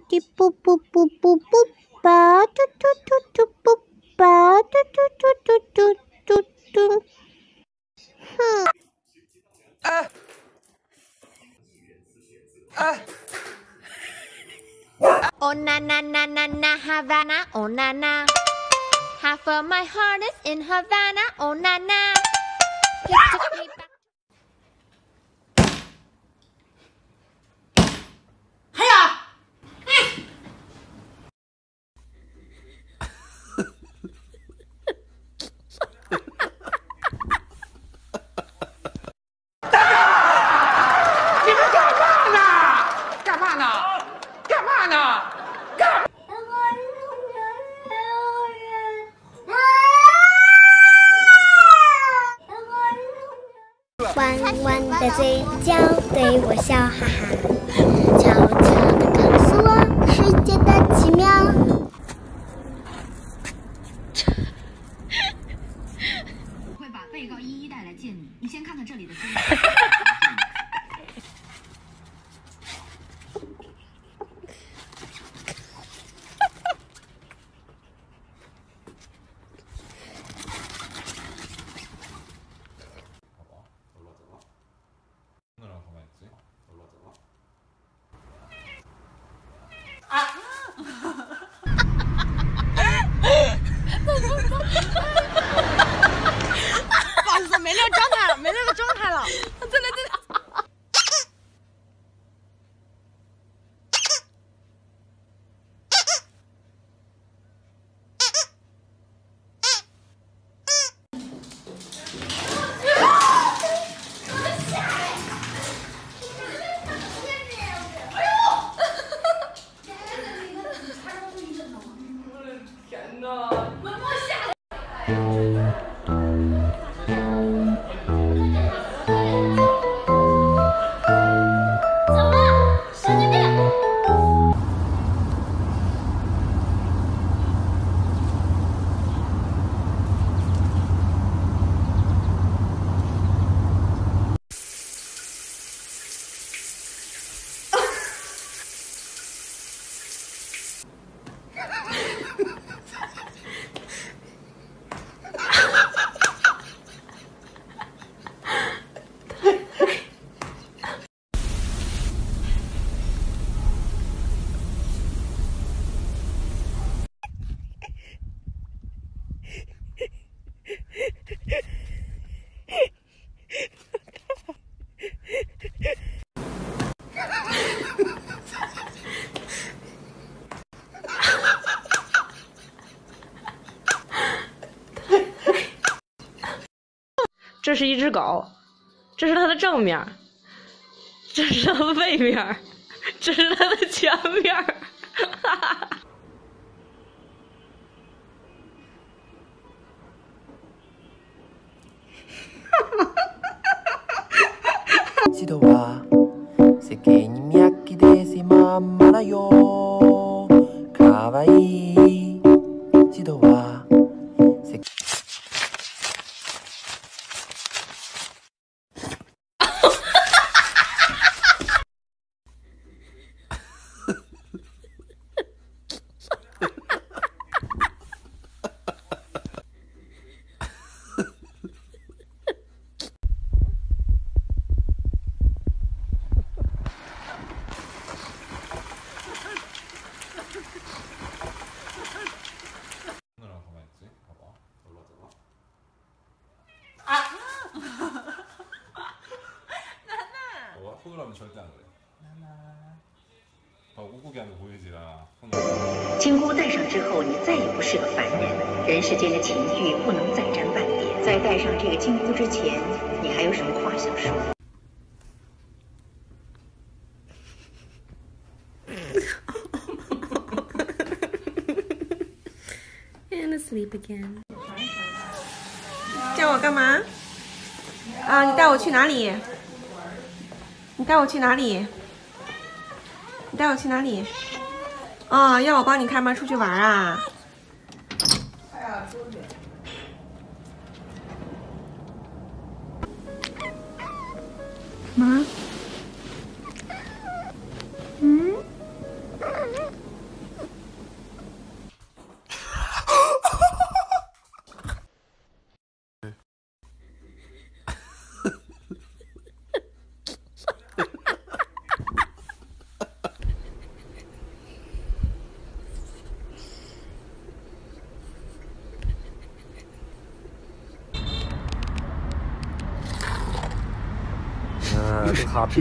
滴不不不不不吧，嘟嘟嘟嘟不吧，嘟嘟嘟嘟嘟嘟嘟。哼。Oh na na na na na Havana, oh na na. Half of my heart is in Havana, oh na na. You took me back. 还有，你们干嘛呢？干嘛呢？干嘛呢？干！ 弯弯的嘴角对我笑哈哈，悄悄地告诉我世界的奇妙。 会把被告一一带来见你，你先看看这里的资料。 不好意思，没那个状态了，没那个状态了。真的真的。天哪！ 这是一只狗，这是它的正面，这是它的背面，这是它的前面。哈哈。 人は世間に見飽きてしまんまだよ。かわいい人は世金箍戴上之后，你再也不是个凡人，人世间的情欲不能再沾半点。在戴上这个金箍之前，你还有什么话想说 ？And asleep again. 叫我干嘛？啊，你带我去哪里？你带我去哪里？你带我去哪里？啊，要我帮你开门出去玩啊？妈？嗯？ 更 happy。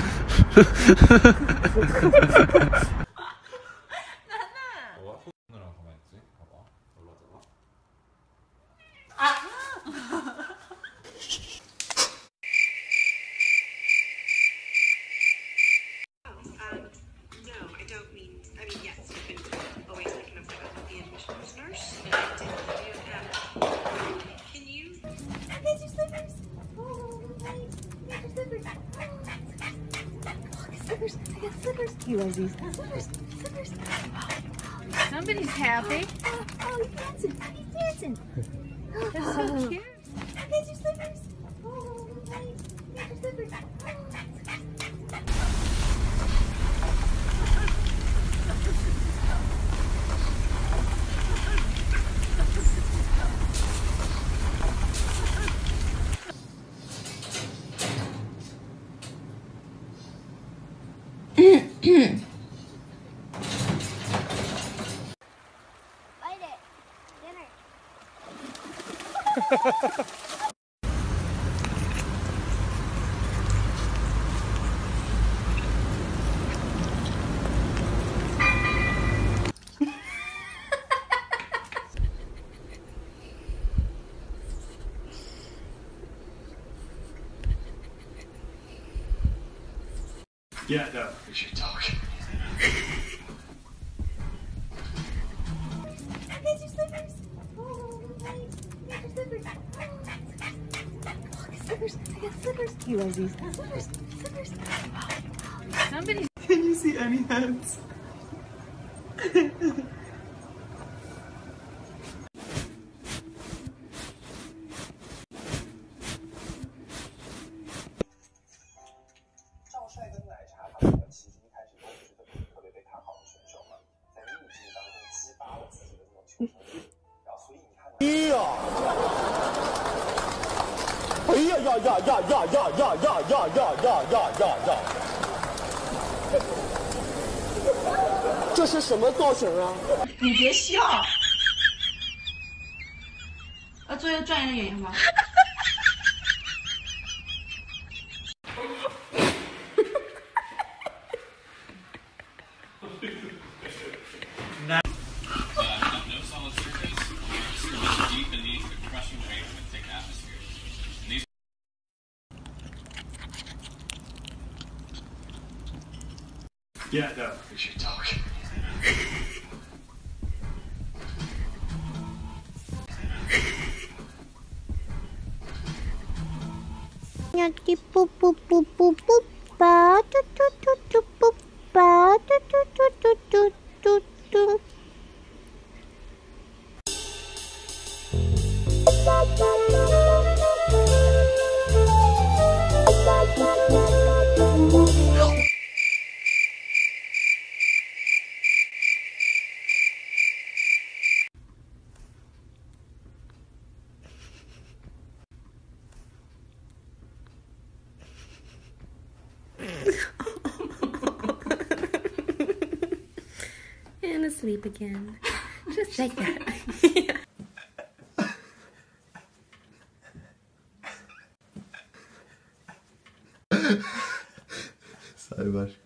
You love these slippers. Somebody's happy. Oh, he's dancing. He's dancing. That's so cute. Here's your slippers. Oh, nice. Here's your slippers. Light it. Dinner. Yeah, no, we should talk. Here's your slippers. Oh, nice. Here's your slippers. Look, slippers. I got slippers. You love these slippers. Slippers. Somebody's. Can you see any heads? 哎呀呀呀呀呀呀呀呀呀呀呀呀呀呀！这是什么造型啊？ 你别笑。做一个专业的演员吧。 Yeah, no, we should talk. Nyaki poop poop poop poop poop ba tu tu tu tu poop ba tu tu tu tu tu tu tu. And asleep again. Just like that. Saybaş.